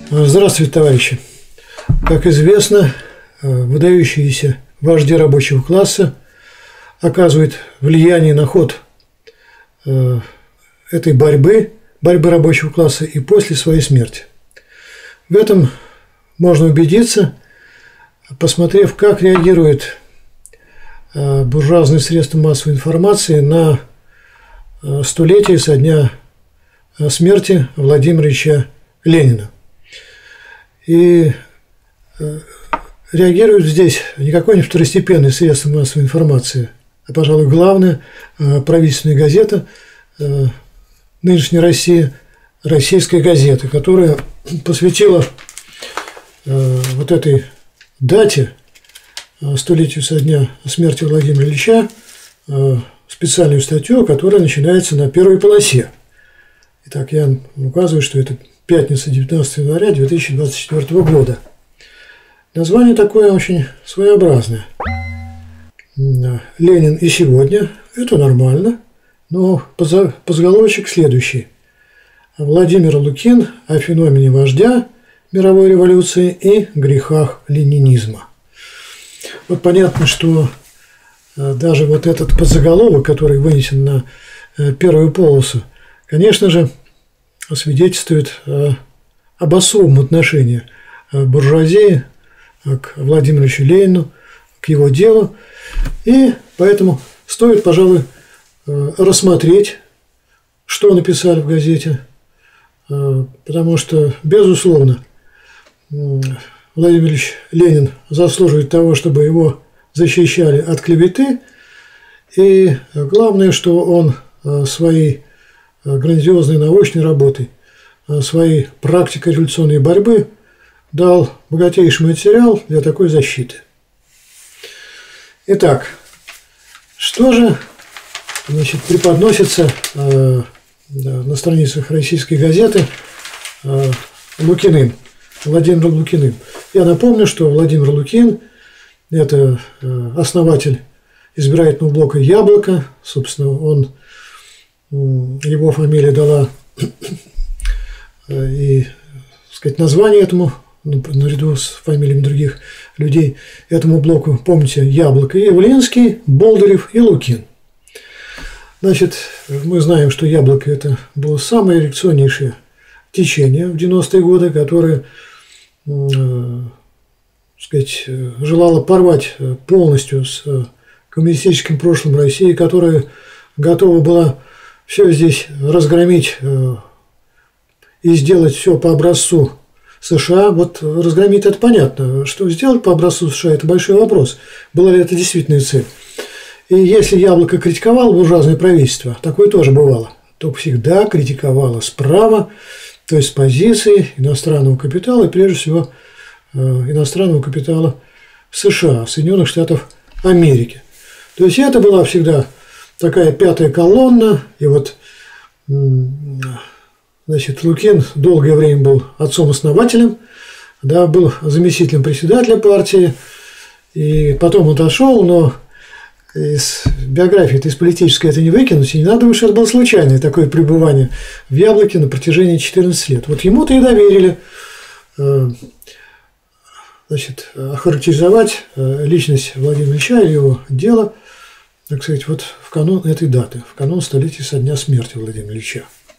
Здравствуйте, товарищи! Как известно, выдающиеся вожди рабочего класса оказывают влияние на ход этой борьбы рабочего класса и после своей смерти. В этом можно убедиться, посмотрев, как реагируют буржуазные средства массовой информации на столетие со дня смерти Владимира Ильича Ленина. И реагируют здесь не какое-нибудь второстепенное средство массовой информации, а, пожалуй, главная правительственная газета нынешней России, «Российская газета», которая посвятила вот этой дате, столетию со дня смерти Владимира Ильича, специальную статью, которая начинается на первой полосе. Итак, я указываю, что это пятница, 19 января 2024 года. Название такое очень своеобразное. «Ленин и сегодня» – это нормально, но подзаголовочек следующий. Владимир Лукин о феномене вождя мировой революции и грехах ленинизма. Вот понятно, что даже вот этот подзаголовок, который вынесен на первую полосу, конечно же, свидетельствует об особом отношении буржуазии к Владимиру Ильичу Ленину, к его делу. И поэтому стоит, пожалуй, рассмотреть, что написали в газете, потому что, безусловно, Владимир Ильич Ленин заслуживает того, чтобы его защищали от клеветы. И главное, что он своей грандиозной научной работой, своей практикой революционной борьбы дал богатейший материал для такой защиты. Итак, что же, значит, преподносится на страницах «Российской газеты» Лукиным, Владимиром Лукиным? Я напомню, что Владимир Лукин – это основатель избирательного блока «Яблоко». Собственно, его фамилия дала и, так сказать, название этому, наряду с фамилиями других людей, этому блоку, помните, «Яблоко», и Явлинский, Болдырев и Лукин. Значит, мы знаем, что «Яблоко» – это было самое реакционнейшее течение в 90-е годы, которое, так сказать, желало порвать полностью с коммунистическим прошлым России, которая готова была все здесь разгромить и сделать все по образцу США. Вот разгромить – это понятно. Что сделать по образцу США – это большой вопрос. Была ли это действительно цель? И если «Яблоко» критиковало буржуазное правительство, такое тоже бывало, то всегда критиковало справа, то есть с позиции иностранного капитала, и прежде всего иностранного капитала США, Соединенных Штатов Америки. То есть это была всегда такая пятая колонна, и вот, значит, Лукин долгое время был отцом-основателем, да, был заместителем председателя партии, и потом отошел, но из биографии, из политической это не выкинуть, и не надо, что это было случайное такое пребывание в «Яблоке» на протяжении 14 лет. Вот ему-то и доверили, значит, охарактеризовать личность Владимира Ильича и его дело, так сказать, вот в канун этой даты, в канун столетия со дня смерти Владимира Ильича.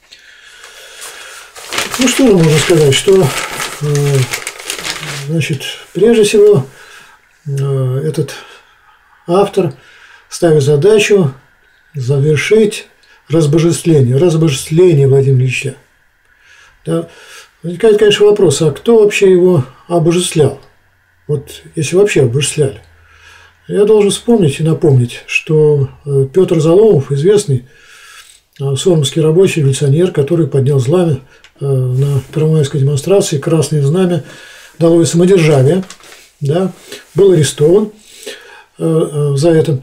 Ну, что же можно сказать, что, значит, прежде всего, этот автор ставит задачу завершить разбожествление Владимира Ильича. Да. Возникает, конечно, вопрос, а кто вообще его обожествлял? Вот если вообще обожествляли. Я должен вспомнить и напомнить, что Петр Заломов, известный сормовский рабочий революционер, который поднял знамя на первомайской демонстрации, красное знамя, долой самодержавие, да, был арестован за это.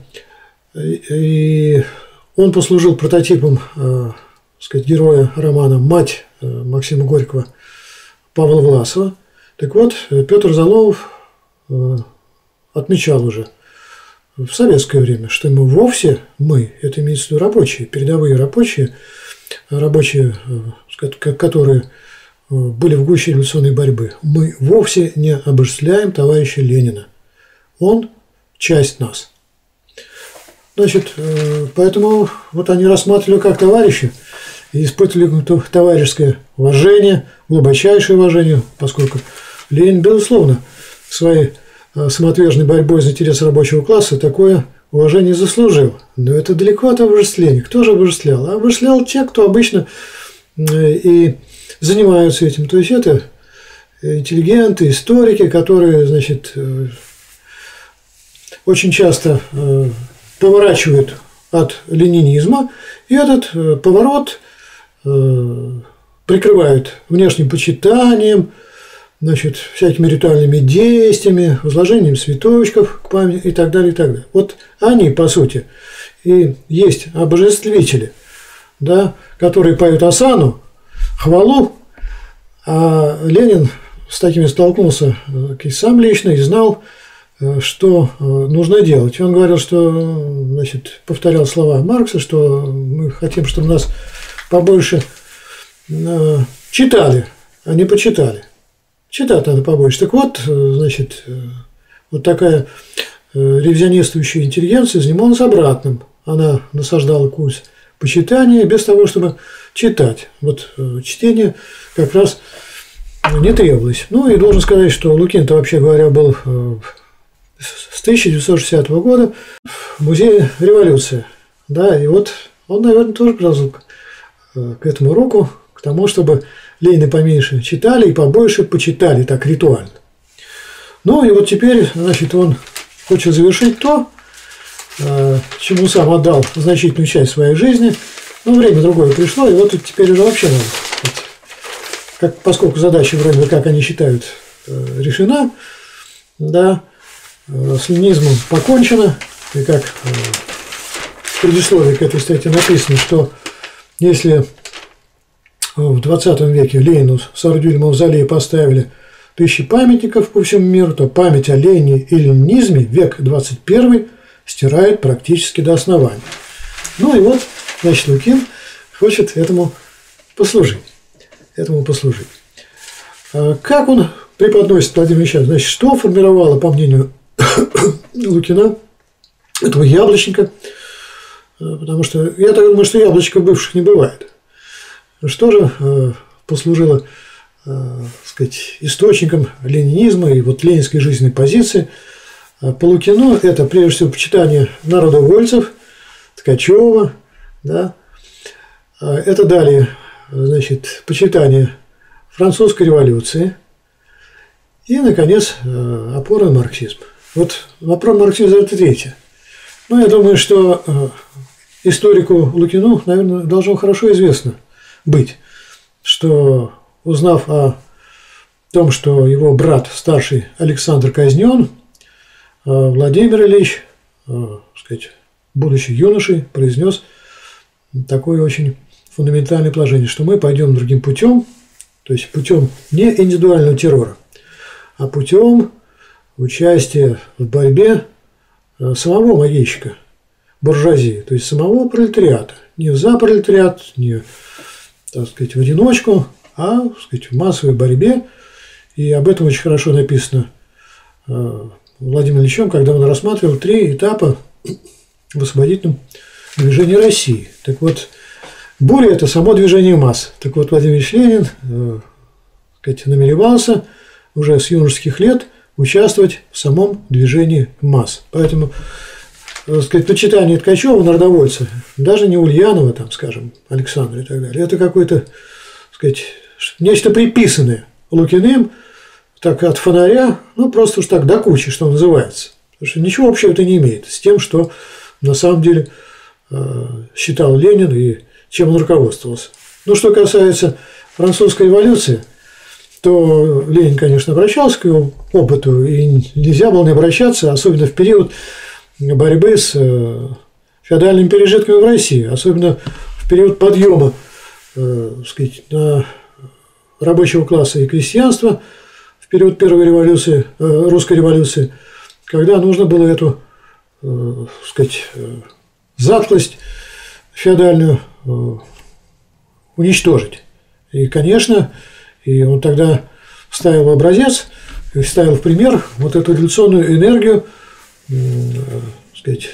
И он послужил прототипом, так сказать, героя романа «Мать» Максима Горького Павла Власова. Так вот, Петр Заломов отмечал уже в советское время, что мы вовсе, это имеется в виду рабочие, передовые рабочие, которые были в гуще революционной борьбы. Мы вовсе не обожествляем товарища Ленина. Он часть нас. Значит, поэтому вот они рассматривали как товарища и испытывали товарищеское уважение, глубочайшее уважение, поскольку Ленин, безусловно, своей самоотверженной борьбой за интересы рабочего класса такое уважение заслужил. Но это далеко от обожествления. Кто же обожествлял? Обожествлял те, кто обычно и занимаются этим. То есть это интеллигенты, историки, которые, значит, очень часто поворачивают от ленинизма, и этот поворот прикрывают внешним почитанием, значит, всякими ритуальными действиями, возложением цветочков к памяти и так далее, и так далее. Вот они, по сути, и есть обожествители, да, которые поют осану, хвалу, а Ленин с такими столкнулся и сам лично и знал, что нужно делать. И он говорил, что, значит, повторял слова Маркса, что мы хотим, чтобы нас побольше читали, а не почитали. Читать надо побольше. Так вот, значит, вот такая ревизионистующая интеллигенция занималась обратным. Она насаждала курс почитания без того, чтобы читать. Вот чтение как раз не требовалось. Ну и должен сказать, что Лукин-то, вообще говоря, был с 1960 года в музее революции. Да, и вот он, наверное, тоже приложил к этому руку, к тому, чтобы Ленина поменьше читали и побольше почитали, так ритуально. Ну и вот теперь, значит, он хочет завершить то, чему сам отдал значительную часть своей жизни. Но время другое пришло, и вот теперь уже вообще надо, поскольку задача вроде бы, как они считают, решена, да, с ленинизмом покончено, и как в предисловии к этой статье написано, что если в 20 веке Ленину соорудили мавзолей и поставили тысячи памятников по всему миру, то память о Ленине и ленинизме век 21 стирает практически до основания. Ну и вот, значит, Лукин хочет этому послужить. Как он преподносит Владимир Ильича? Значит, что формировало, по мнению Лукина, этого яблочника? Потому что я так думаю, что яблочков бывших не бывает. Что же послужило, сказать, источником ленинизма и вот ленинской жизненной позиции? По Лукину это, прежде всего, почитание народовольцев, Ткачева, да? Это далее, значит, почитание французской революции и, наконец, опора на марксизм. Вот опора на марксизм – это третье. Ну, я думаю, что историку Лукину, наверное, должно хорошо известно быть, что, узнав о том, что его брат старший Александр казнен, Владимир Ильич, сказать, будучи юношей, произнес такое очень фундаментальное положение, что мы пойдем другим путем, то есть путем не индивидуального террора, а путем участия в борьбе самого могильщика, буржуазии, то есть самого пролетариата. Не за пролетариат, не, так сказать, в одиночку, а, так сказать, в массовой борьбе. И об этом очень хорошо написано Владимиром Ильичем, когда он рассматривал 3 этапа в освободительном движении России. Так вот, буря – это само движение масс. Так вот, Владимир Ильич Ленин, сказать, намеревался уже с юношеских лет участвовать в самом движении масс. Поэтому, сказать, почитание Ткачева, народовольца, даже не Ульянова, там, скажем, Александра и так далее, это какое-то, сказать, нечто приписанное Лукиным, так от фонаря, ну, просто уж так до кучи, что называется. Потому что ничего общего это не имеет с тем, что на самом деле считал Ленин и чем он руководствовался. Ну, что касается французской революции, то Ленин, конечно, обращался к его опыту, и нельзя было не обращаться, особенно в период борьбы с феодальными пережитками в России, особенно в период подъема, сказать, рабочего класса и крестьянства, в период первой революции, русской революции, когда нужно было эту, сказать, затклость феодальную уничтожить. И, конечно, И он тогда ставил в образец, ставил в пример вот эту революционную энергию, сказать,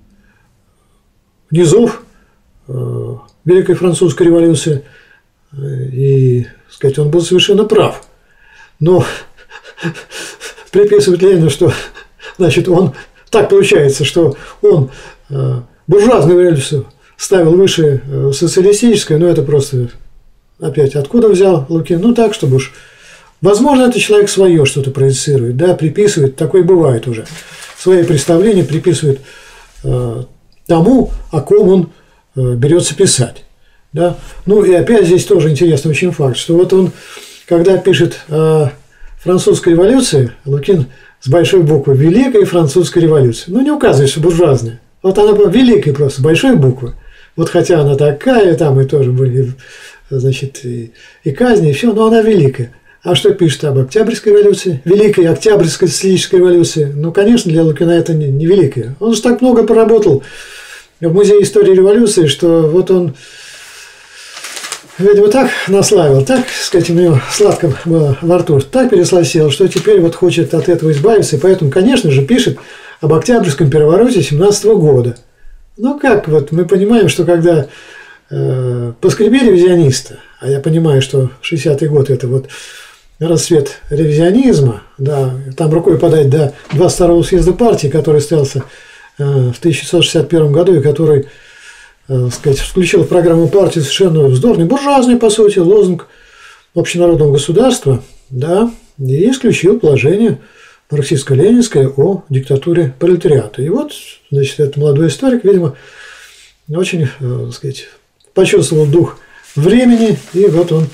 низов Великой Французской революции. И, сказать, он был совершенно прав. Но приписывать Ленину, что, значит, он так получается, что он буржуазную революцию ставил выше социалистической, но это просто опять откуда взял Лукин? Ну так, чтобы уж... Возможно, это человек свое что-то проецирует, да, приписывает, такое бывает уже. Свои представления приписывает тому, о ком он берется писать. Да? Ну и опять здесь тоже интересный очень факт, что вот он, когда пишет о французской революции, Лукин с большой буквы «Великая французская революция». Ну, не указывает, что буржуазная. Вот она была великой просто, с большой буквы. Вот хотя она такая, там и тоже были, значит, и казни, и все, но она великая. А что пишет об Октябрьской революции? Великой Октябрьской социалистической революции. Ну, конечно, для Лукина это не великая. Он же так много поработал в Музее истории революции, что вот он, видимо, так наславил, так, сказать, у него сладко было во рту, так пересласил, что теперь вот хочет от этого избавиться, и поэтому, конечно же, пишет об Октябрьском перевороте 17 года. Ну, как вот мы понимаем, что когда поскребли ревизиониста, а я понимаю, что 60-й год – это вот расцвет ревизионизма, да, там рукой подать до 22-го съезда партии, который состоялся в 1961 году и который, сказать, включил в программу партии совершенно вздорный, буржуазный, по сути, лозунг общенародного государства, да, и исключил положение марксистско-ленинское о диктатуре пролетариата. И вот, значит, этот молодой историк, видимо, очень, так сказать, почувствовал дух времени, и вот он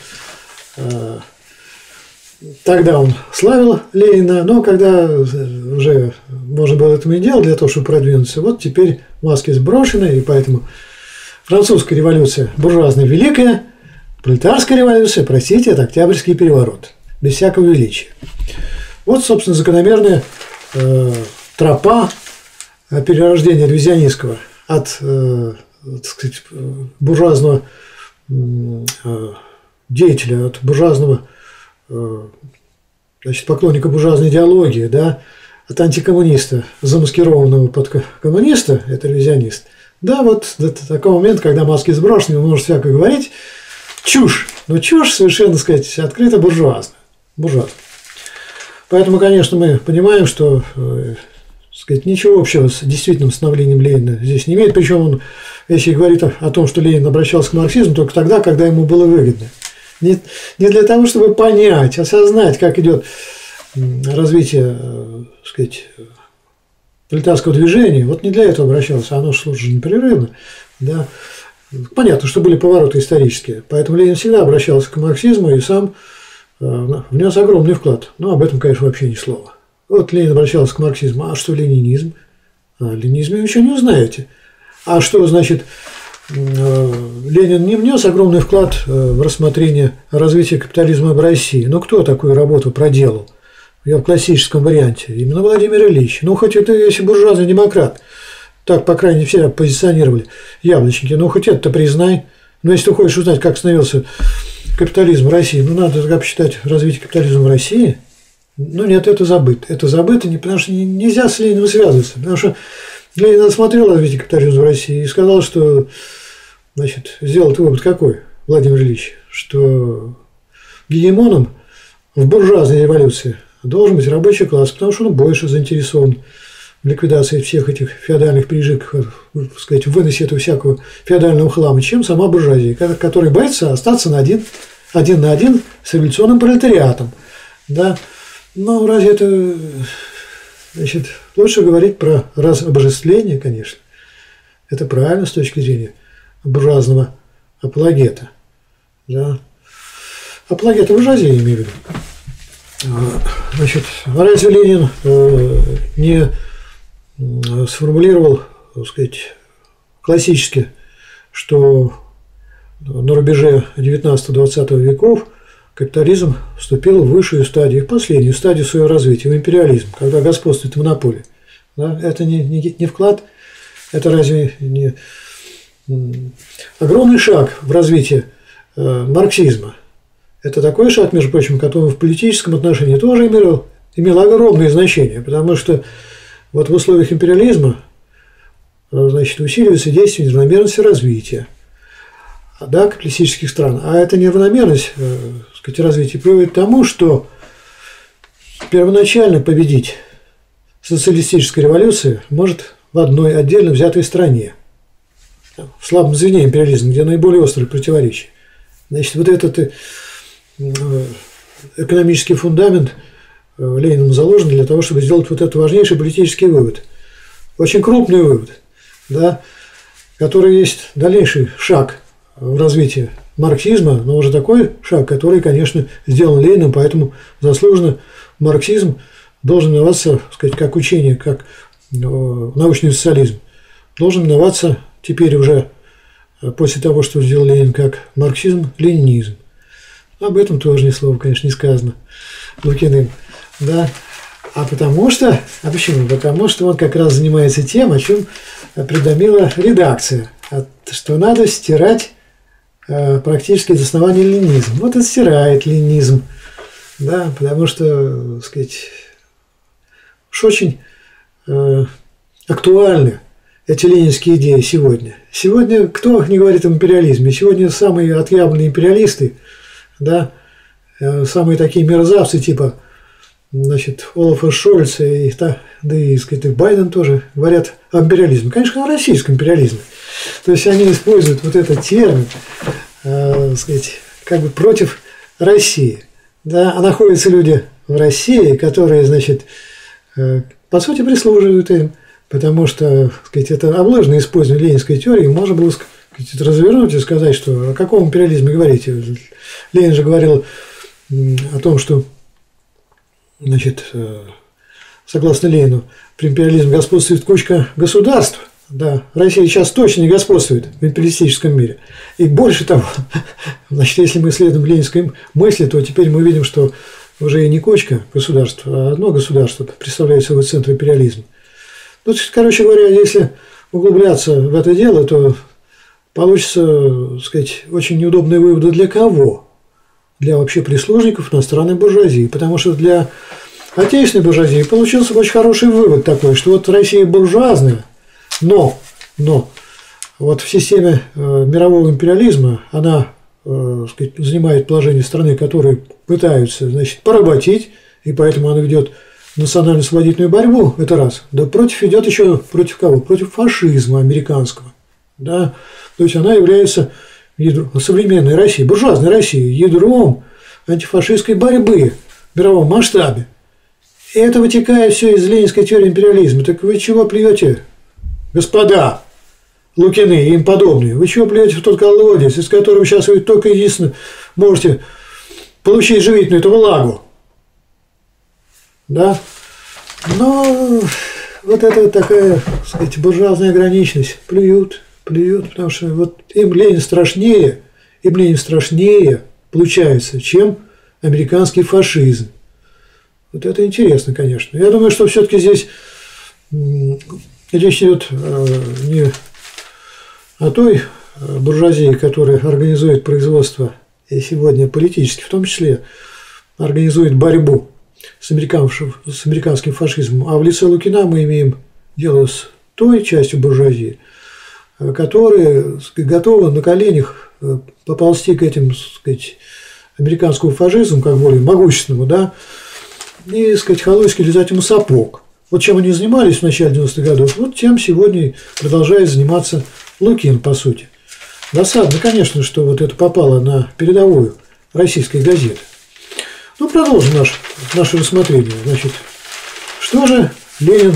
тогда он славил Ленина, но когда уже можно было это и делать для того, чтобы продвинуться, вот теперь маски сброшены, и поэтому французская революция буржуазная великая, пролетарская революция, простите, это Октябрьский переворот, без всякого величия. Вот, собственно, закономерная тропа перерождения ревизионистского от, так сказать, буржуазного деятеля, от буржуазного, значит, поклонника буржуазной идеологии, да, от антикоммуниста, замаскированного под коммуниста, это ревизионист, да, вот до такого момента, когда маски сброшены, он может всякое говорить, чушь, но чушь совершенно, так сказать, открыто буржуазная. Поэтому, конечно, мы понимаем, что, так сказать, ничего общего с действительным становлением Ленина здесь не имеет, причем он, если говорит о том, что Ленин обращался к марксизму, только тогда, когда ему было выгодно. Не для того, чтобы понять, осознать, как идет развитие, так сказать, пролетарского движения, вот не для этого обращался, оно шло же непрерывно. Да. Понятно, что были повороты исторические, поэтому Ленин всегда обращался к марксизму и сам внес огромный вклад. Но об этом, конечно, вообще ни слова. Вот Ленин обращался к марксизму. А что ленинизм? Ленинизм вы еще не узнаете. А что, значит, Ленин не внес огромный вклад в рассмотрение развития капитализма в России? Ну, кто такую работу проделал? Я в классическом варианте. Именно Владимир Ильич. Ну, хоть это если буржуазный демократ. Так, по крайней мере, все позиционировали яблочники. Ну, хоть это признай. Но если ты хочешь узнать, как становился капитализм в России, ну, надо тогда посчитать развитие капитализма в России. Ну, нет, это забыто. Это забыто, потому что нельзя с Лениным связываться. Потому что Ленин осмотрел развитие капитализма в России и сказал, что, значит, сделал вывод какой, Владимир Ильич, что гегемоном в буржуазной революции должен быть рабочий класс, потому что он больше заинтересован в ликвидации всех этих феодальных прижитков, так сказать, в выносе этого всякого феодального хлама, чем сама буржуазия, которая боится остаться один на один с революционным пролетариатом. Да? Но разве это, значит, лучше говорить про разобожествление, конечно. Это правильно с точки зрения буржуазного апологета. Да? Апологета буржуазии, я имею в виду. Значит, разве Ленин не сформулировал, так сказать, классически, что на рубеже 19-20 веков капитализм вступил в высшую стадию, в последнюю стадию своего развития, в империализм, когда господствует монополия. Да? Это не вклад, это разве не огромный шаг в развитии марксизма? Это такой шаг, между прочим, который в политическом отношении тоже имел огромное значение, потому что вот в условиях империализма, значит, усиливается действие неравномерности развития, да, капиталистических стран. А эта неравномерность, так сказать, развития приводит к тому, что первоначально победить социалистическая революция может в одной отдельно взятой стране, в слабом звене империализма, где наиболее острые противоречия. Значит, вот этот экономический фундамент Лениным заложен для того, чтобы сделать вот этот важнейший политический вывод. Очень крупный вывод, да, который есть дальнейший шаг в развитии марксизма, но уже такой шаг, который, конечно, сделан Лениным, поэтому заслуженно марксизм должен именоваться, так сказать, как учение, как научный социализм, должен именоваться теперь уже после того, что сделал Ленин, как марксизм, ленинизм. Об этом тоже ни слова, конечно, не сказано Лукиным. Да? А почему? Потому что он как раз занимается тем, о чем предомила редакция, что надо стирать практически из основания ленинизм. Вот и стирает ленинизм, да, потому что, так сказать, уж очень актуальны эти ленинские идеи сегодня. Сегодня кто не говорит об империализме? Сегодня самые отъявленные империалисты, да, самые такие мерзавцы типа, значит, Олафа Шольца и, да и, сказать, и Байден тоже говорят об империализме. Конечно, о российском империализме. То есть они используют вот этот термин, сказать, как бы против России. Да, а находятся люди в России, которые, значит, по сути, прислуживают им, потому что, сказать, это облыжное использование ленинской теории можно было, сказать, развернуть и сказать, что о каком империализме говорите. Ленин же говорил о том, что, значит, согласно Ленину, при империализме господствует кучка государств. Да, Россия сейчас точно не господствует в империалистическом мире. И больше того, значит, если мы следуем ленинской мысли, то теперь мы видим, что уже и не кучка государств, а одно государство представляет собой центр империализма. Ну, короче говоря, если углубляться в это дело, то получится, так сказать, очень неудобные выводы для кого? Для вообще прислужников иностранной буржуазии. Потому что для отечественной буржуазии получился очень хороший вывод такой, что вот Россия буржуазная, но вот в системе мирового империализма она, сказать, занимает положение страны, которые пытаются, значит, поработить, и поэтому она ведет национально-освободительную борьбу, это раз. Да идет еще против кого? Против фашизма американского. Да? То есть она является современной России, буржуазной России, ядром антифашистской борьбы в мировом масштабе. И это вытекает все из ленинской теории империализма. Так вы чего плюете, господа Лукины и им подобные? Вы чего плюете в тот колодец, из которого сейчас вы только единственно можете получить живительную эту влагу? Да? Но вот это такая, так сказать, буржуазная ограниченность. Плюют, потому что вот им Ленин страшнее получается, чем американский фашизм. Вот это интересно, конечно. Я думаю, что все-таки здесь речь идет не о той буржуазии, которая организует производство и сегодня политически, в том числе организует борьбу с американским фашизмом, а в лице Лукина мы имеем дело с той частью буржуазии, которая, сказать, готова на коленях поползти к этим, сказать, американскому фашизму, как более могущественному, да, и, сказать, холойски лизать ему сапог. Вот чем они занимались в начале 90-х годов, вот тем сегодня продолжает заниматься Лукин, по сути. Досадно, конечно, что вот это попало на передовую российской газеты. Ну, продолжим наше рассмотрение. Значит, что же Ленин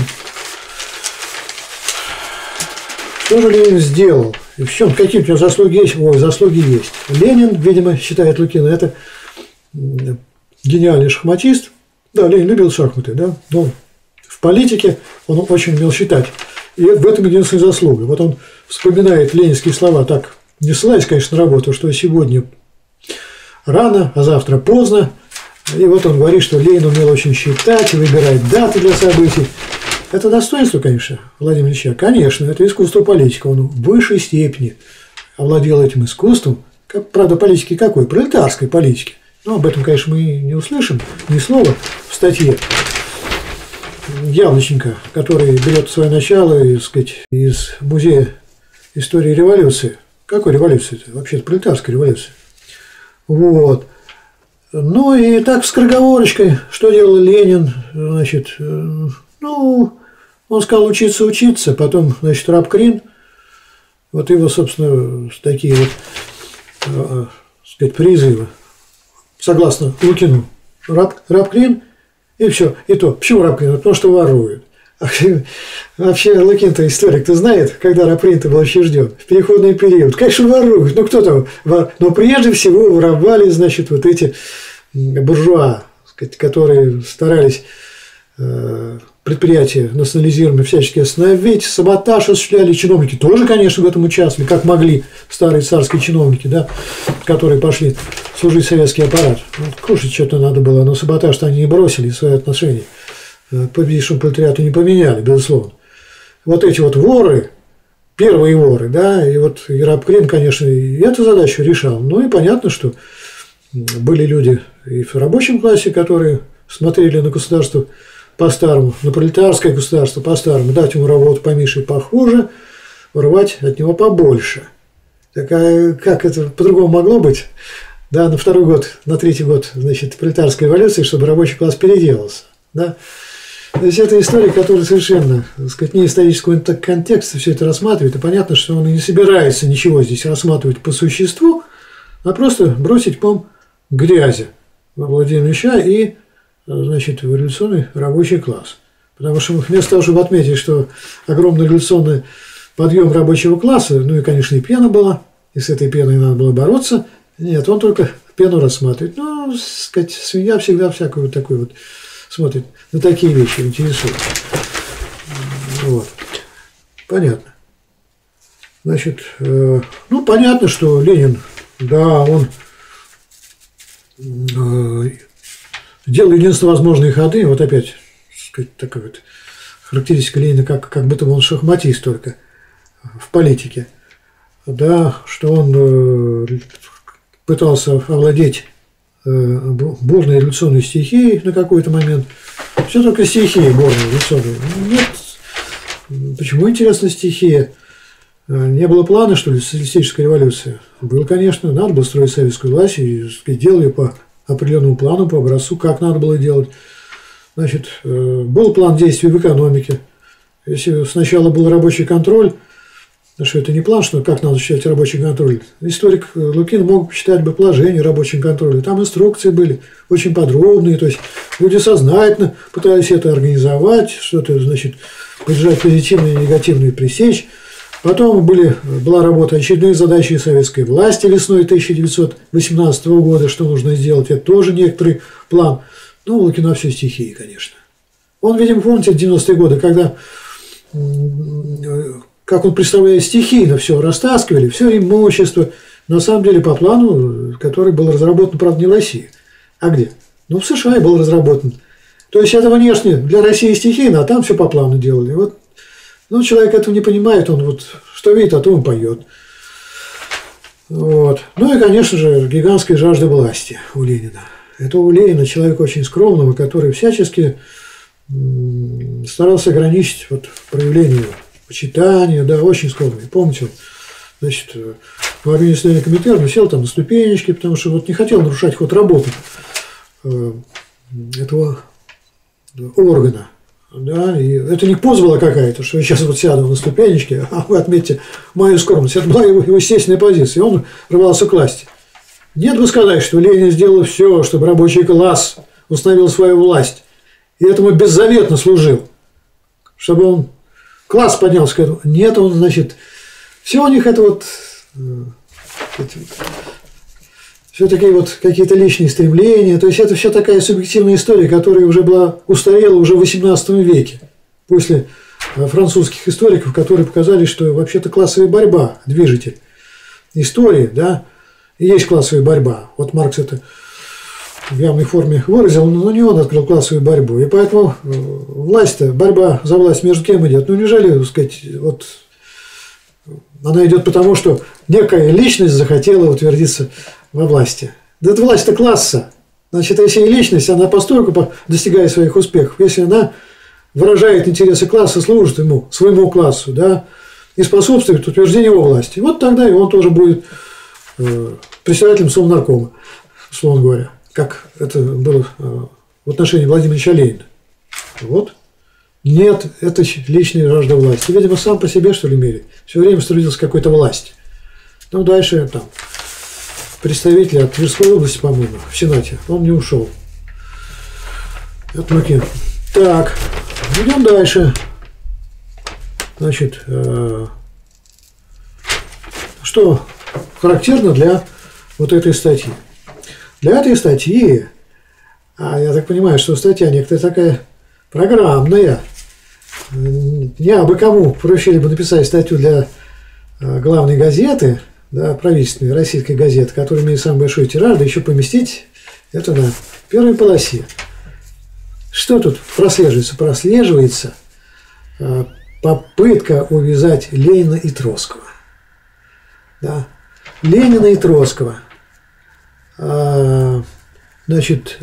сделал? И в чем, какие у него заслуги есть? Заслуги есть. Ленин, видимо, считает Лукина, это гениальный шахматист. Да, Ленин любил шахматы, да, но в политике он очень умел считать. И в этом единственная заслуга. Вот он вспоминает ленинские слова, так, не ссылаясь, конечно, на работу, что сегодня рано, а завтра поздно. И вот он говорит, что Ленин умел очень считать, выбирать даты для событий. Это достоинство, конечно, Владимира Ильича. Конечно, это искусство политика. Он в высшей степени овладел этим искусством. Правда, политики какой? Пролетарской политики. Но об этом, конечно, мы не услышим ни слова в статье Яблоченко, который берет свое начало, так сказать, из музея истории революции. Какой революции? Вообще-то пролетарской революции. Вот. Ну и так скороговорочкой, что делал Ленин, значит, ну, он сказал учиться, потом, значит, Рабкрин, вот его, собственно, такие вот, сказать, призывы, согласно Лукину, Рабкрин, и все, и то. Почему Рабкрин? Потому что воруют. Вообще Лукин-то историк-то знает, когда Рабкрин-то был учрежден, в переходный период. Конечно, воруют, ну кто там, но прежде всего воровали, значит, вот эти буржуа, сказать, которые старались предприятия национализированные всячески остановить, саботаж осуществляли, чиновники тоже, конечно, в этом участвовали, как могли старые царские чиновники, да, которые пошли служить в советский аппарат. Вот, кушать что-то надо было, но саботаж-то они не бросили, свои отношения к победившему пролетариату не поменяли, безусловно. Вот эти вот воры, первые воры, да, и вот Рабкрин, конечно, и эту задачу решал. Ну и понятно, что были люди и в рабочем классе, которые смотрели на государство по-старому, на пролетарское государство по-старому, дать ему работу поменьше и похуже, урвать от него побольше. Так а как это по-другому могло быть? Да, на второй год, на третий год, значит, пролетарской революции, чтобы рабочий класс переделался. Да? То есть это история, которая совершенно, так сказать, не исторического контекста все это рассматривает, и понятно, что он и не собирается ничего здесь рассматривать по существу, а просто бросить ком грязи во Владимира Ильича и, значит, в революционный рабочий класс. Потому что вместо того, чтобы отметить, что огромный революционный подъем рабочего класса, ну и, конечно, и пена была, и с этой пеной надо было бороться, нет, он только пену рассматривает. Ну, сказать, свинья всегда всякую вот такую вот смотрит на такие вещи, интересует. Вот. Понятно. Значит, ну, понятно, что Ленин, да, он делал единственно возможные ходы, вот опять, так сказать, такая вот характеристика Ленина, как будто он шахматист только в политике, да, что он пытался овладеть бурной революционной стихией на какой-то момент. Все только стихия бурной революционной. Нет. Почему, интересно, стихия? Не было плана, что ли, социалистической революции? Был, конечно, надо было строить советскую власть и делали по определенному плану, по образцу, как надо было делать. Значит, был план действий в экономике. Если сначала был рабочий контроль, что это не план, что как надо осуществлять рабочий контроль. Историк Лукин мог почитать бы положение о рабочем контроле. Там инструкции были очень подробные, то есть люди сознательно пытались это организовать, что-то, значит, поддержать позитивные и негативные пресечь. Потом была работа очередные задачи советской власти весной 1918 года, что нужно сделать. Это тоже некоторый план. Ну, у Лукина все стихии, конечно. Он, видимо, помните, 90-е годы, когда как он представляет, стихийно все растаскивали, все имущество, на самом деле по плану, который был разработан, правда, не в России. А где? Ну, в США был разработан. То есть это внешне для России стихийно, а там все по плану делали. Вот, ну, человек этого не понимает, он вот что видит, а то он поет. Вот. Ну и, конечно же, гигантская жажда власти у Ленина. Это у Ленина человек очень скромного, который всячески старался ограничить вот проявление почитания, да, очень скромный. Помните, значит, во время заседания Коминтерна сел там на ступенечки, потому что вот не хотел нарушать ход работы этого органа. Да, и это не поза была какая-то, что я сейчас вот сяду на ступенечки, а вы отметьте мою скромность. Это была его естественная позиция, и он рвался к власти. Нет бы сказать, что Ленин сделал все, чтобы рабочий класс установил свою власть, и этому беззаветно служил, чтобы он класс поднялся к этому. Нет, он, значит, все у них это вот все такие вот какие-то личные стремления. То есть это все такая субъективная история, которая уже была устарела уже в XVIII веке, после французских историков, которые показали, что вообще-то классовая борьба – движитель истории, да, и есть классовая борьба. Вот Маркс это в явной форме выразил, но не он открыл классовую борьбу. И поэтому власть-то, борьба за власть между кем идет? Ну, неужели, так сказать, вот она идет потому, что некая личность захотела утвердиться во власти? Да это власть-то класса. Значит, если личность, она постольку достигает своих успехов, если она выражает интересы класса, служит ему, своему классу, да, и способствует утверждению его власти, вот тогда и он тоже будет председателем Совнаркома, условно говоря, как это было в отношении Владимира Ильича Ленина. Вот. Нет, это личная жажда власти. Видимо, сам по себе, что ли, мере. Все время стремился к какой-то власти. Ну, дальше там представитель от Тверской области, по-моему, в Сенате, он не ушел. Это Лукин. Так, идем дальше. Значит, что характерно для вот этой статьи? Для этой статьи, я так понимаю, что статья некоторая такая программная, не абы кому проще бы написать статью для главной газеты, да, правительственной российской газеты, которая имеет самый большой тираж, да еще поместить это на первой полосе. Что тут прослеживается? Прослеживается попытка увязать Ленина и Троцкого. Да. Ленина и Троцкого. Значит,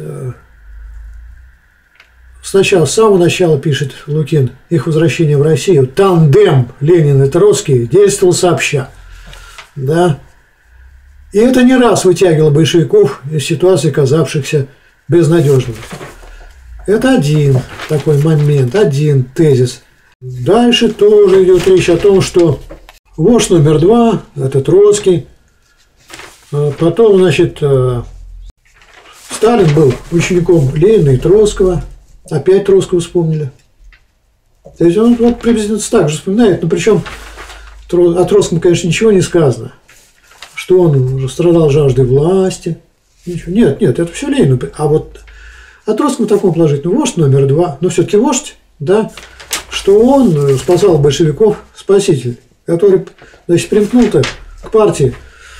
сначала, с самого начала, пишет Лукин, их возвращение в Россию, тандем Ленин и Троцкий действовал сообща. Да. И это не раз вытягивало большевиков из ситуации, казавшихся безнадежными. Это один такой момент, один тезис. Дальше тоже идет речь о том, что вождь номер 2 – это Троцкий. Потом, значит, Сталин был учеником Ленина и Троцкого. Опять Троцкого вспомнили. То есть он вот приблизительно так же вспоминает, но причем о Троцком, конечно, ничего не сказано. Что он страдал жаждой власти. Ничего. Нет, это все Ленину. А вот о Троцком в таком положительном вождь номер 2, но все-таки вождь, да, что он спасал большевиков, спаситель, который, значит, примкнул-то к партии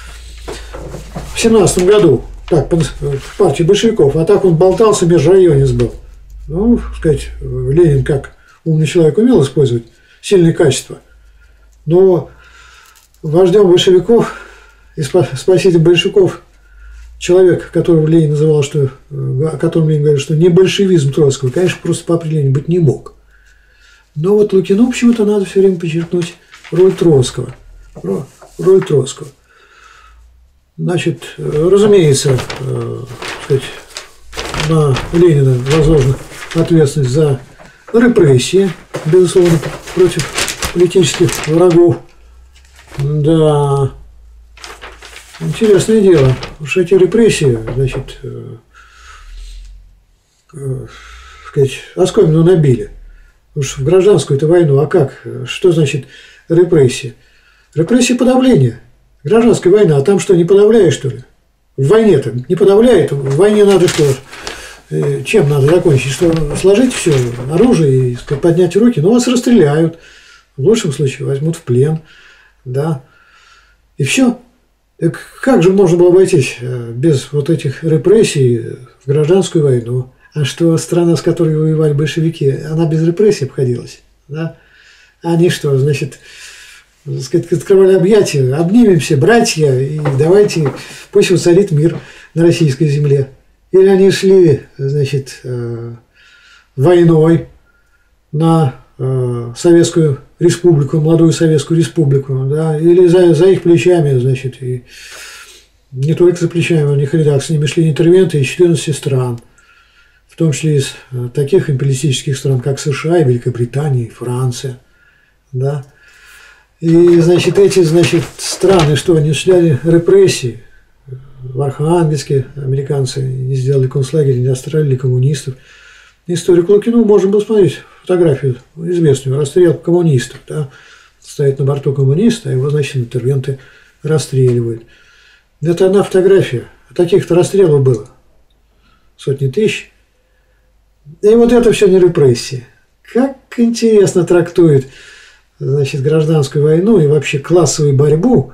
в 17 году, так, в партии большевиков, а так он болтался, межрайонец был. Ну, сказать, Ленин, как умный человек, умел использовать сильные качества, но вождем большевиков и спасителем большевиков человек, которого Ленин называл, о котором Ленин говорил, что не большевизм Троцкого, конечно, просто по определению быть не мог. Но вот Лукину почему-то надо все время подчеркнуть роль Троцкого. Роль Троцкого. Значит, разумеется, сказать, на Ленина возложена ответственность за репрессии, безусловно, против политических врагов. Да, интересное дело, уж эти репрессии, значит, сказать, оскомину набили. Уж в гражданскую-то войну, а как? Что значит репрессии? Репрессии подавления. Гражданская война, а там что, не подавляешь, что ли? В войне-то не подавляет, в войне надо что? Чем надо закончить? Что, сложить все, оружие и поднять руки? Ну, вас расстреляют. В лучшем случае возьмут в плен. Да. И все. Как же можно было обойтись без вот этих репрессий в гражданскую войну? А что страна, с которой воевали большевики, она без репрессий обходилась? Да? Они что, значит, сказать, открывали объятия, обнимемся, братья, и давайте, пусть воцарит мир на российской земле. Или они шли, значит, войной на Советскую Республику, молодую Советскую Республику, да, или за их плечами, значит, и не только за плечами, у них рядах с ними шли интервенты из 14 стран, в том числе из таких империалистических стран, как США, Великобритания, Франция, да. И, значит, эти, значит, страны, что они осуществляли репрессии. В Архангельске американцы не сделали концлагерь, не отстреляли коммунистов. Историк Лукину можно было смотреть фотографию известную, расстрел коммунистов. Да? Стоит на борту коммунист, а его, значит, интервенты расстреливают. Это одна фотография. Таких-то расстрелов было сотни тысяч. И вот это все не репрессии. Как интересно трактует, значит, гражданскую войну и вообще классовую борьбу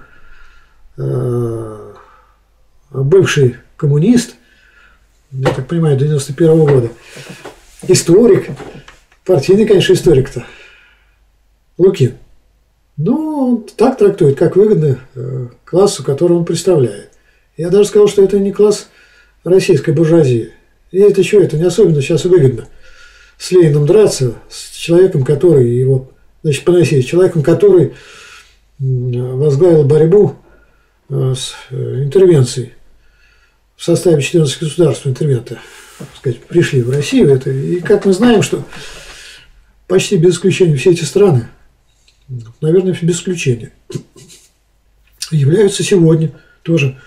бывший коммунист, я так понимаю, 91-го года, историк, партийный, конечно, историк-то, Лукин. Ну, так трактует, как выгодно классу, который он представляет. Я даже сказал, что это не класс российской буржуазии. И это что, это не особенно сейчас выгодно. С Лениным драться, с человеком, который его, значит, поносить, с человеком, который возглавил борьбу с интервенцией в составе 14 государств интервента, так сказать, пришли в Россию. Это, и как мы знаем, что почти без исключения все эти страны, наверное, без исключения, являются сегодня тоже,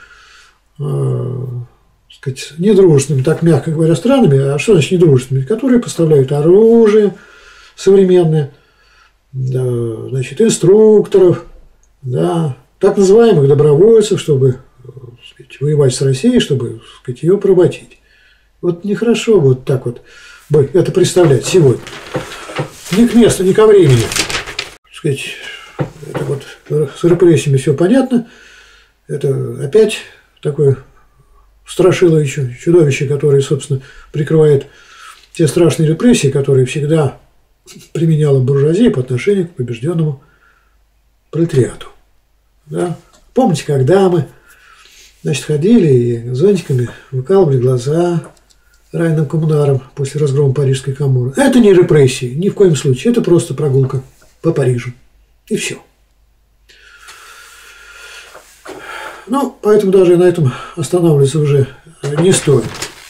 сказать, недружественными, так мягко говоря, странами. А что значит недружественными? Которые поставляют оружие современное, да, значит, инструкторов, да, так называемых добровольцев, чтобы, сказать, воевать с Россией, чтобы, сказать, ее поработить. Вот нехорошо вот так вот это представлять сегодня. Ни к месту, ни ко времени. Сказать, это вот с репрессиями все понятно. Это опять такое страшило еще чудовище, которое, собственно, прикрывает те страшные репрессии, которые всегда применяла буржуазия по отношению к побежденному пролетариату. Да? Помните, когда мы, значит, ходили и зонтиками выкалывали глаза раненым коммунарам после разгрома Парижской коммуны? Это не репрессии, ни в коем случае. Это просто прогулка по Парижу. И все. Ну, поэтому даже на этом останавливаться уже не стоит.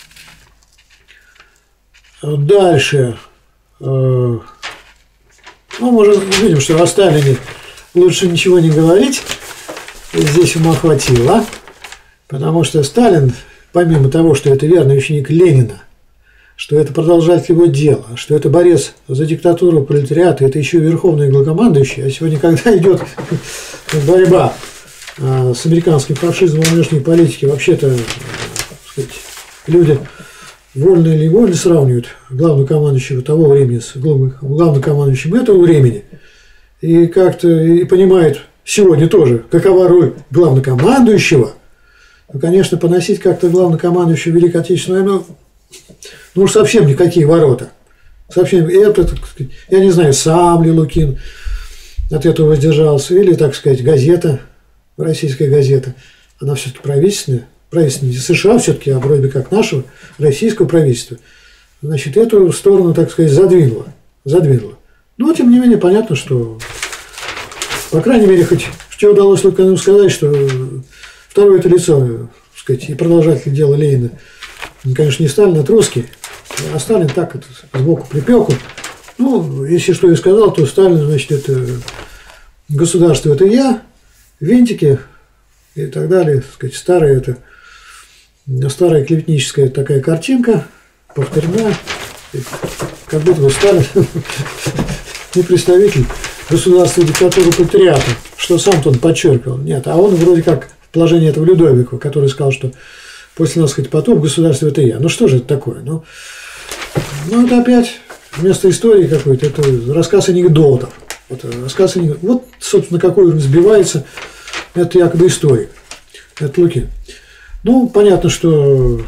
Дальше. Ну, мы уже видим, что о Сталине лучше ничего не говорить. Здесь ему хватило. Потому что Сталин, помимо того, что это верный ученик Ленина, что это продолжатель его дела, что это борец за диктатуру пролетариата, это еще и верховный главнокомандующий. А сегодня, когда идет борьба с американским фашизмом во внешней политике, вообще-то, сказать, люди вольно или невольно сравнивают главнокомандующего того времени с главнокомандующим этого времени, и как-то и понимают сегодня тоже, какова роль главнокомандующего. Ну, конечно, поносить как-то главнокомандующего Великой Отечественной войны, ну уж совсем никакие ворота. Совсем это, я не знаю, сам ли Лукин от этого воздержался, или, так сказать, газета, российская газета, она все-таки правительственная не США все-таки, а вроде как нашего российского правительства, значит, эту сторону, так сказать, задвинула. Но, тем не менее, понятно, что, по крайней мере, хоть что удалось Лукину сказать, что второе это лицо, так сказать, и продолжатель дела Ленина, конечно, не Сталин, а Троцкий, а Сталин так это сбоку припеку. Ну, если что и сказал, то Сталин, значит, это государство, это я, винтики и так далее, так сказать, старая клеветническая такая картинка, повторена, как будто бы Сталин не представитель государства диктатуры пролетариата, что сам-то он подчеркивал. Нет, а он вроде как в положении этого Людовика, который сказал, что после нас, сказать, потоп, государство это я. Ну что же это такое? Ну это опять вместо истории какой-то, это рассказ анекдотов. Вот, вот, собственно, какой он сбивается, это якобы историк. Это Лукин. Ну, понятно, что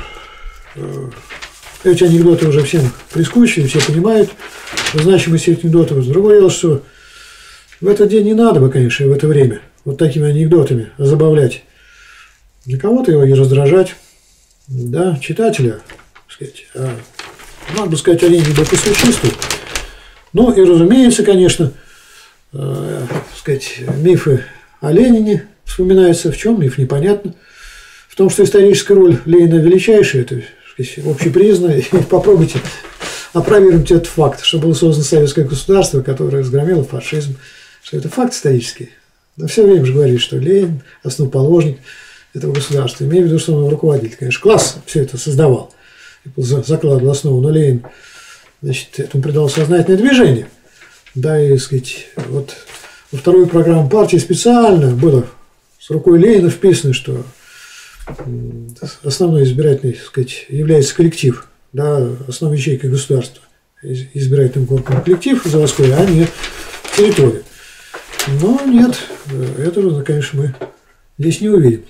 эти анекдоты уже всем прискучили, все понимают значимость этих анекдотов. Другое дело, что в этот день не надо бы, конечно, в это время вот такими анекдотами забавлять для кого-то его и раздражать, да, читателя, так сказать, надо бы сказать, они не по существу. Ну и, разумеется, конечно, так сказать, мифы о Ленине вспоминаются. В чем миф, непонятно. В том, что историческая роль Ленина величайшая, это, так сказать, общепризнанная. И попробуйте опровергнуть этот факт, что было создано советское государство, которое разгромило фашизм. Что это факт исторический. Но все время же говорит, что Ленин основоположник этого государства. Имею в виду, что он руководитель. Конечно, класс все это создавал. Закладывал основу, но Ленин, значит, этому придал сознательное движение. Да, и, так сказать, вот во вторую программу партии специально было с рукой Ленина вписано, что основной избирательный, так сказать, является коллектив, да, основной ячейкой государства, избирательным корпусом коллектив заводской, а не территория. Но нет, этого, конечно, мы здесь не увидим.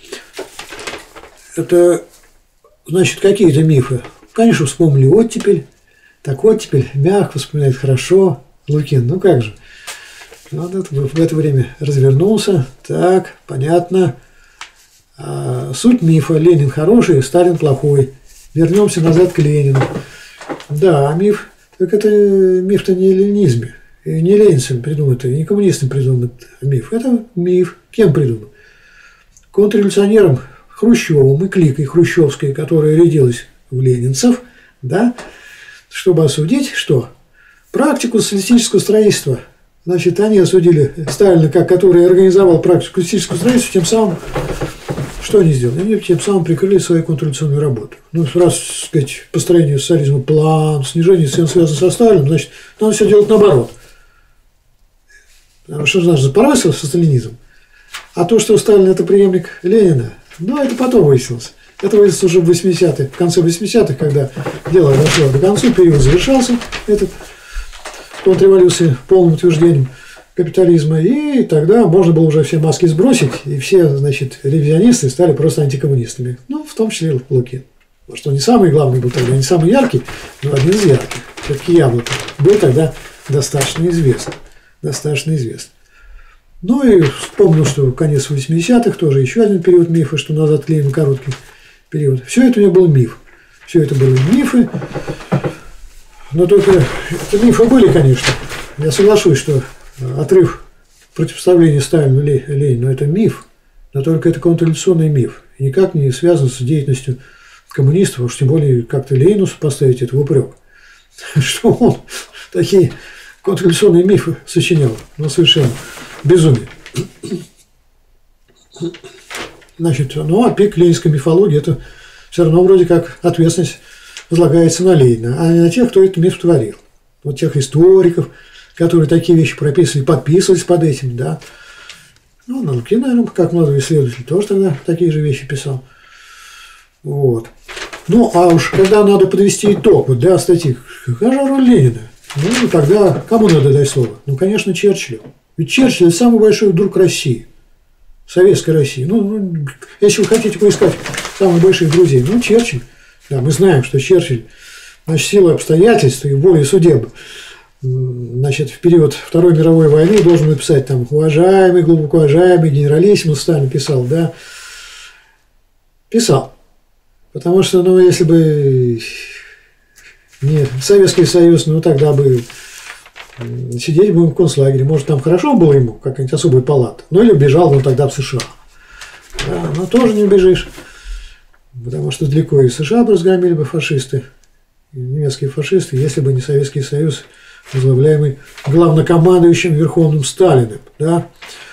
Это, значит, какие-то мифы. Конечно, вспомнили оттепель. Так оттепель мягко вспоминает хорошо Лукин. Ну как же. Вот это в это время развернулся. Так, понятно. Суть мифа: Ленин хороший, Сталин плохой. вернемся назад к Ленину. Да, миф, так это миф-то не ленинизме, и не ленинцем придуман, и не коммунистам придуман миф. Это миф. Кем придуман? Контрреволюционером Хрущевым и кликой хрущевской, которая рядилась в ленинцев, да, чтобы осудить что? Практику социалистического строительства. Значит, они осудили Сталина, который организовал практику социалистического строительства, тем самым, что они сделали? Они тем самым прикрыли свою контрреволюционную работу. Ну, раз, так сказать, построение социализма план, снижение цен связано со Сталином, значит, надо все делать наоборот. Потому что значит запоролся со сталинизмом. А то, что Сталин это преемник Ленина, ну, это потом выяснилось. Это выяснилось уже в 80-х, в конце 80-х, когда дело дошло до конца, период завершался, этот контрреволюции полным утверждением капитализма, и тогда можно было уже все маски сбросить, и все, значит, ревизионисты стали просто антикоммунистами. Ну, в том числе Лукин. Может, он не самый главный был тогда, не самый яркий, но один из ярких. Все-таки Яблоко был тогда достаточно известен. Достаточно известен. Ну и вспомнил, что конец 80-х, тоже еще один период мифа, что назад к Ленину короткий период. Все это у меня был миф. Все это были мифы. Но только это мифы были, конечно. Я соглашусь, что отрыв противопоставления Сталину и Ленину – это миф, но только это контрреволюционный миф. И никак не связан с деятельностью коммунистов, уж тем более как-то Ленину поставить это в упрек. Что он такие контрреволюционные мифы сочинял. Ну, совершенно безумие. Значит, ну, а пик ленинской мифологии – это все равно вроде как ответственность возлагается на Ленина, а не на тех, кто этот миф творил. Вот тех историков, которые такие вещи прописывали, подписывались под этим, да. Ну, на Лукин, наверное, как молодой исследователь, тоже тогда такие же вещи писал. Вот. Ну, а уж когда надо подвести итог, вот для статьи, какая же роль Ленина? Ну, тогда кому надо дать слово? Ну, конечно, Черчиллю. Ведь Черчилль – это самый большой друг России, советской России. Ну, если вы хотите поискать самых больших друзей, ну, Черчилль. Да, мы знаем, что Черчилль, значит, силой обстоятельств и волей судеб, значит, в период Второй мировой войны должен написать там уважаемый, глубоко уважаемый генералиссимус, Сталин писал, да, писал. Потому что, ну, если бы не Советский Союз, ну, тогда бы сидеть будем в концлагере. Может, там хорошо было ему, какая-нибудь особая палата, ну, или бежал он тогда в США. Да, но тоже не убежишь. Потому что далеко из США бы разгромили бы фашисты, немецкие фашисты, если бы не Советский Союз, возглавляемый главнокомандующим Верховным Сталиным, да,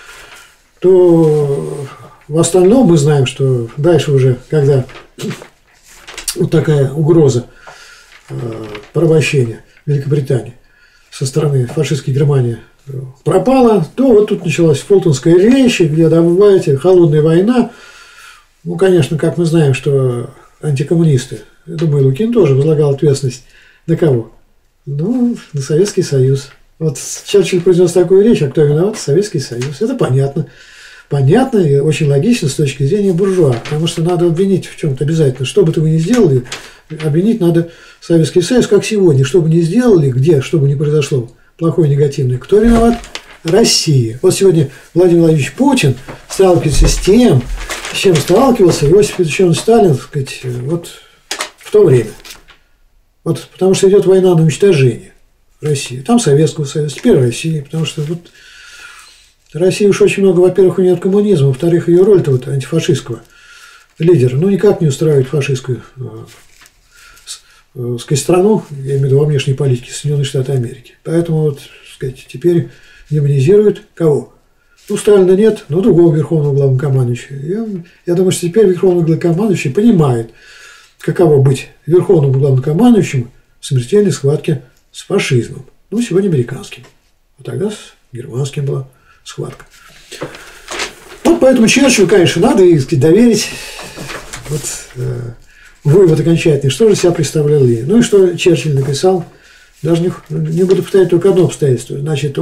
то в остальном мы знаем, что дальше уже, когда вот такая угроза порабощения Великобритании со стороны фашистской Германии пропала, то вот тут началась Фултонская речь, где добываете холодная война. Ну, конечно, как мы знаем, что антикоммунисты, я думаю, Лукин тоже возлагал ответственность на кого? Ну, на Советский Союз. Вот Черчилль произнес такую речь, а кто виноват? Советский Союз. Это понятно. Понятно и очень логично с точки зрения буржуа, потому что надо обвинить в чем-то обязательно. Что бы вы ни сделали, обвинить надо Советский Союз, как сегодня. Что бы ни сделали, где, что бы ни произошло, плохое, негативное. Кто виноват? Россия. Вот сегодня Владимир Владимирович Путин сталкивается с тем, с чем сталкивался Иосиф Виссарионович Сталин, так сказать, вот в то время. Вот, потому что идет война на уничтожение России. Там Советского Союза, теперь России, потому что вот Россия уж очень много, во-первых, у нее от коммунизма, во-вторых, ее роль-то вот антифашистского лидера, ну, никак не устраивает фашистскую сказать, страну, я имею в виду во внешней политике, Соединенные Штаты Америки. Поэтому вот, сказать, теперь демонизируют кого? Ну, Сталина нет, но другого верховного главнокомандующего. Я думаю, что теперь верховный главнокомандующий понимает, каково быть верховным главнокомандующим в смертельной схватке с фашизмом. Ну, сегодня американским. А тогда с германским была схватка. Вот поэтому Черчиллю, конечно, надо, и, сказать, доверить вот, вывод окончательный, что же себя представлял Ленин. Ну и что Черчилль написал, даже не буду повторять только одно обстоятельство. Значит,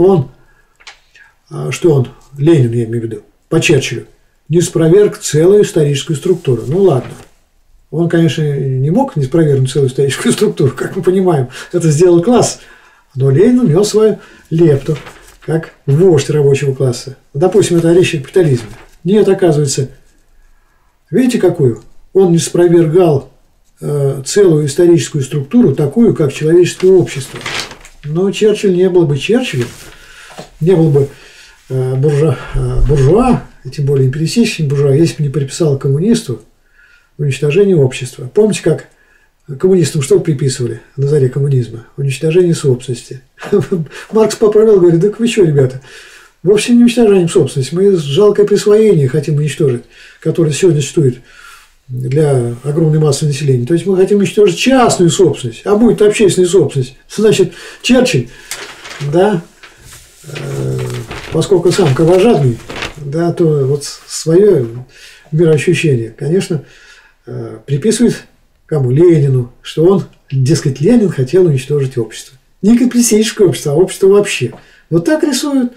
Ленин, я имею в виду, по Черчиллю, не спроверг целую историческую структуру. Ну ладно. Он, конечно, не мог не спровергнуть целую историческую структуру, как мы понимаем. Это сделал класс. Но Ленин внес свою лепту, как вождь рабочего класса. Допустим, это речь о капитализме. Нет, оказывается, видите, какую? Он не спровергал целую историческую структуру, такую, как человеческое общество. Но Черчилль не был бы Черчиллем, не был бы буржуа, и тем более империалистическим буржуа, если бы не приписал коммунисту уничтожение общества. Помните, как коммунистам что приписывали на заре коммунизма? Уничтожение собственности. Маркс поправил, говорит: так вы что, ребята, вовсе не уничтожаем собственности, мы жалкое присвоение хотим уничтожить, которое сегодня существует для огромной массы населения. То есть мы хотим уничтожить частную собственность, а будет общественная собственность. Значит, Черчилль, да, поскольку сам кровожадный, да, то вот свое мироощущение, конечно, приписывает кому? Ленину, что он, дескать, Ленин хотел уничтожить общество. Не капиталистическое общество, а общество вообще. Вот так рисуют,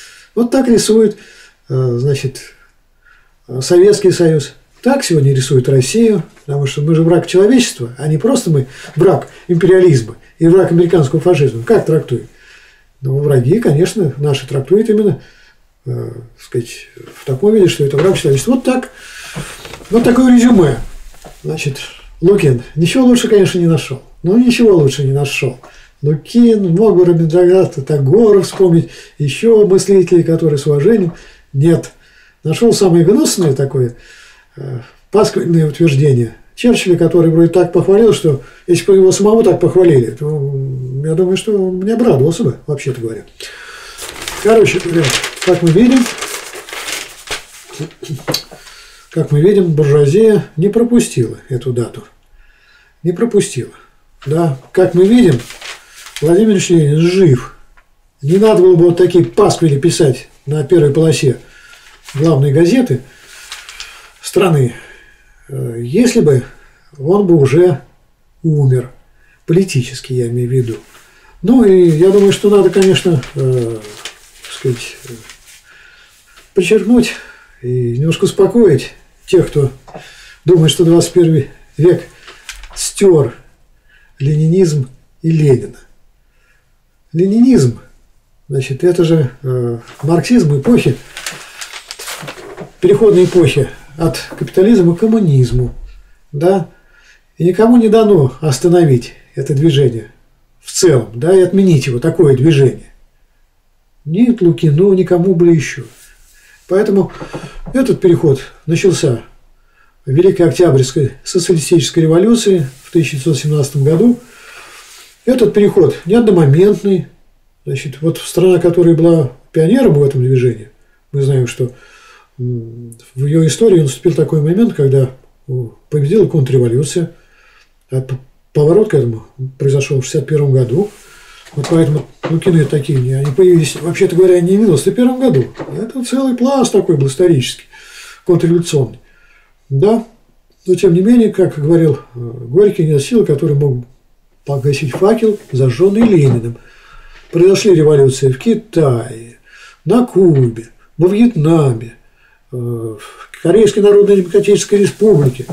значит, Советский Союз. Так сегодня рисует Россию, потому что мы же враг человечества, а не просто мы враг империализма и враг американского фашизма. Как трактуем? Ну, враги, конечно, наши трактуют именно, сказать, в таком виде, что это враг человечества. Вот так. Вот такое резюме. Значит, Лукин ничего лучше, конечно, не нашел. Ну, ничего лучше не нашел. Лукин, мог бы Рабиндранаth, Тагора вспомнить, еще мыслителей, которые с уважением. Нет. Нашел самое гнусное такое пасквильное утверждение Черчилля, который вроде так похвалил, что если бы его самого так похвалили, то я думаю, что он мне обрадовался бы, вообще-то говоря. Короче говоря, как мы видим, буржуазия не пропустила эту дату. Не пропустила. Да, как мы видим, Владимир Ильич Ленин жив. Не надо было бы вот такие пасквили писать на первой полосе главной газеты страны, если бы он бы уже умер. Политически, я имею в виду. Ну и я думаю, что надо, конечно, сказать, подчеркнуть и немножко успокоить тех, кто думает, что 21 век стер ленинизм и Ленина. Ленинизм, значит, это же марксизм эпохи, переходной эпохи от капитализма к коммунизму, да, и никому не дано остановить это движение в целом, да, и отменить его, такое движение. Ни Лукину, никому бы еще. Поэтому этот переход начался в Великой Октябрьской социалистической революции в 1917 году. Этот переход не одномоментный. Значит, вот страна, которая была пионером в этом движении, мы знаем, что в ее истории наступил такой момент, когда победила контрреволюция, а поворот к этому произошел в 1961 году. Вот поэтому Лукины такие, они появились, вообще-то говоря, не в 1991 году. Это целый пласт такой был исторический, контрреволюционный. Да, но тем не менее, как говорил Горький, нет силы, который мог погасить факел, зажженный Лениным. Произошли революции в Китае, на Кубе, во Вьетнаме, в Корейской Народно-Демократической Республике.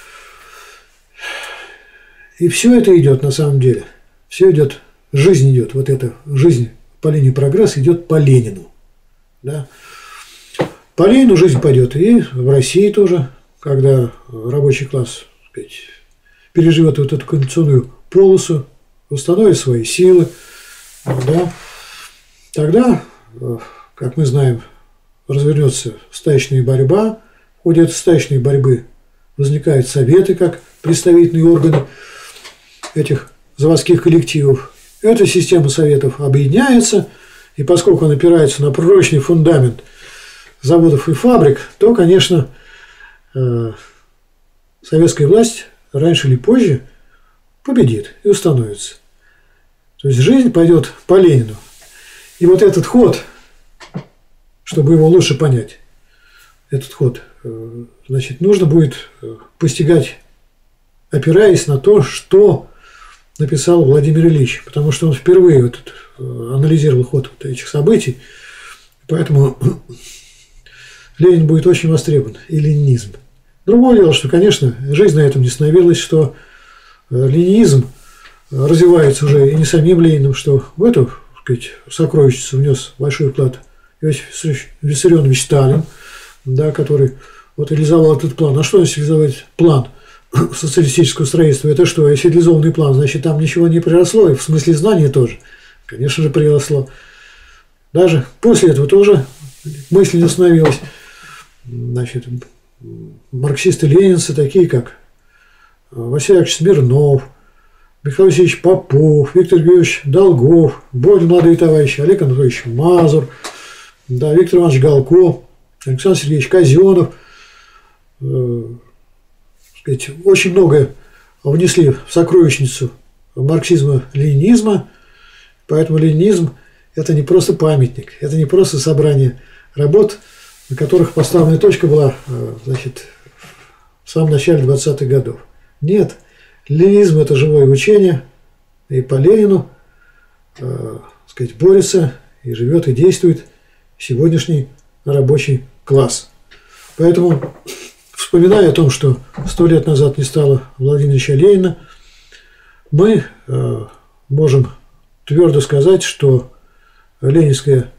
И все это идет на самом деле. Все идет, жизнь идет, вот эта жизнь по линии прогресса идет по Ленину. Да? По Ленину жизнь пойдет и в России тоже, когда рабочий класс, так сказать, переживет вот эту конституционную полосу, установит свои силы, да, тогда, как мы знаем, развернется стачная борьба. В ходе этой стачной борьбы возникают советы как представительные органы этих заводских коллективов. Эта система советов объединяется, и поскольку она опирается на прочный фундамент заводов и фабрик, то, конечно, советская власть раньше или позже победит и установится. То есть жизнь пойдет по Ленину. И вот этот ход, чтобы его лучше понять, этот ход, значит, нужно будет постигать, опираясь на то, что написал Владимир Ильич, потому что он впервые вот анализировал ход вот этих событий, поэтому Ленин будет очень востребован, и ленинизм. Другое дело, что, конечно, жизнь на этом не остановилась, что ленинизм развивается уже и не самим Лениным, что в эту, так сказать, сокровищницу внес большой вклад Иосиф Виссарионович Сталин, да, который вот реализовал этот план. А что значит реализовать план? социалистического строительства, это что, цивилизованный план, значит, там ничего не приросло, и в смысле знания тоже, конечно же, приросло. Даже после этого тоже мысль не остановилась. Значит, марксисты-ленинцы, такие как Василий Яковлевич Смирнов, Михаил Васильевич Попов, Виктор Георгиевич Долгов, более молодые товарищи, Олег Анатольевич Мазур, да, Виктор Иванович Галко, Александр Сергеевич Казенов, очень многое внесли в сокровищницу марксизма-ленинизма, поэтому ленинизм – это не просто памятник, это не просто собрание работ, на которых поставленная точка была, значит, в самом начале 20-х годов. Нет, ленинизм – это живое учение, и по Ленину, сказать, борется и живет и действует сегодняшний рабочий класс. Поэтому, вспоминая о том, что 100 лет назад не стало Владимира Ильича Ленина, мы можем твердо сказать, что ленинское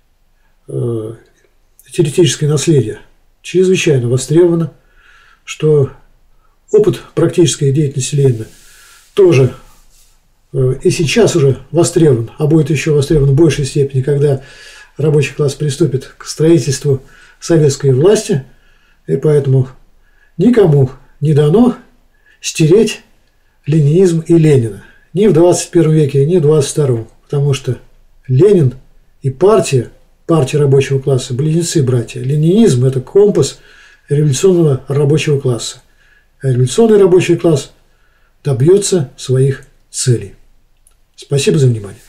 теоретическое наследие чрезвычайно востребовано, что опыт практической деятельности Ленина тоже и сейчас уже востребован, а будет еще востребован в большей степени, когда рабочий класс приступит к строительству советской власти, и поэтому никому не дано стереть ленинизм и Ленина ни в 21 веке, ни в 22, потому что Ленин и партия рабочего класса, близнецы-братья. Ленинизм – это компас революционного рабочего класса. А революционный рабочий класс добьется своих целей. Спасибо за внимание.